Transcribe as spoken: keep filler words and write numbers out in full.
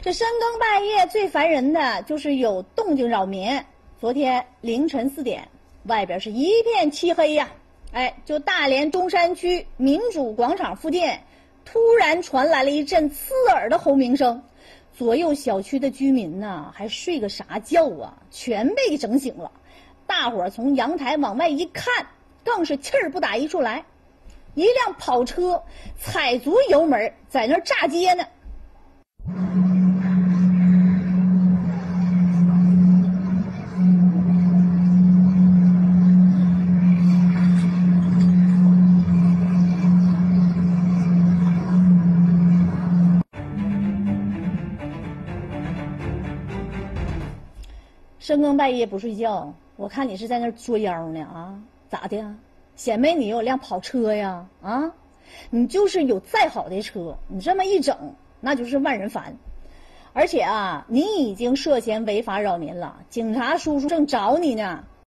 这深更半夜最烦人的就是有动静扰民。昨天凌晨四点，外边是一片漆黑呀、啊，哎，就大连中山区民主广场附近，突然传来了一阵刺耳的轰鸣声，左右小区的居民呢还睡个啥觉啊，全被整醒了。大伙儿从阳台往外一看，更是气儿不打一处来。一辆跑车踩足油门在那儿炸街呢。深更半夜不睡觉，我看你是在那儿作妖呢啊？咋的？显摆你有辆跑车呀？啊，你就是有再好的车，你这么一整，那就是万人烦。而且啊，你已经涉嫌违法扰民了，警察叔叔正找你呢。